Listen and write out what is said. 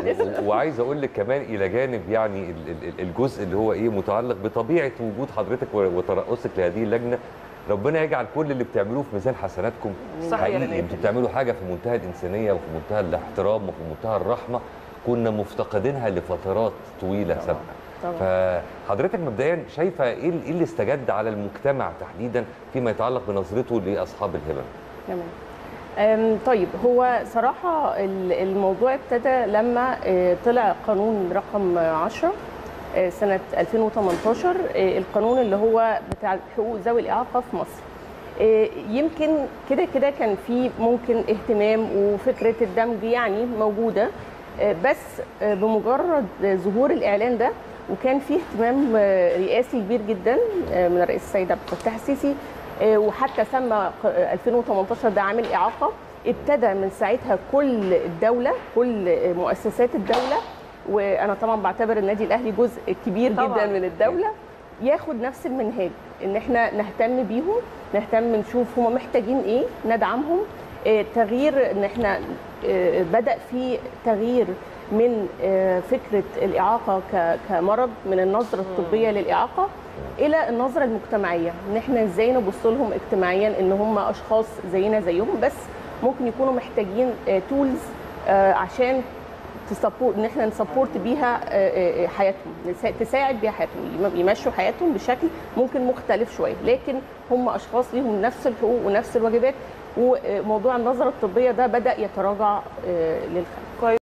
وعايز اقول لك كمان الى جانب يعني الجزء اللي هو ايه متعلق بطبيعه وجود حضرتك وترأسك لهذه اللجنه، ربنا يجعل كل اللي بتعملوه في ميزان حسناتكم. حقيقي انتوا بتعملوا حاجه في منتهى الانسانيه وفي منتهى الاحترام وفي منتهى الرحمه، كنا مفتقدينها لفترات طويله سابقه. فحضرتك مبدئيا شايفه ايه اللي استجد على المجتمع تحديدا فيما يتعلق بنظرته لاصحاب الهمم؟ تمام. طيب، هو صراحه الموضوع ابتدى لما طلع قانون رقم 10 سنه 2018، القانون اللي هو بتاع حقوق ذوي الاعاقه في مصر. يمكن كده كان في ممكن اهتمام وفكره الدمج يعني موجوده، بس بمجرد ظهور الاعلان ده وكان في اهتمام رئاسي كبير جدا من الرئيس السيد عبد الفتاح السيسي، وحتى سمى 2018 ده عام الاعاقه. ابتدى من ساعتها كل الدوله، كل مؤسسات الدوله، وانا طبعا بعتبر النادي الاهلي جزء كبير جدا من الدوله، ياخد نفس المنهاج، ان احنا نهتم بيهم، نهتم نشوف هم محتاجين ايه، ندعمهم. تغيير، ان احنا بدأ في تغيير من فكرة الإعاقة كمرض، من النظرة الطبية للإعاقة إلى النظرة المجتمعية، إن إحنا إزاي نبص لهم اجتماعيا إن هم أشخاص زينا زيهم، بس ممكن يكونوا محتاجين تولز عشان إن إحنا نسبورت بيها حياتهم، تساعد بيها حياتهم، يمشوا حياتهم بشكل ممكن مختلف شوية، لكن هم أشخاص ليهم نفس الحقوق ونفس الواجبات. وموضوع النظرة الطبية ده بدأ يتراجع للخلف.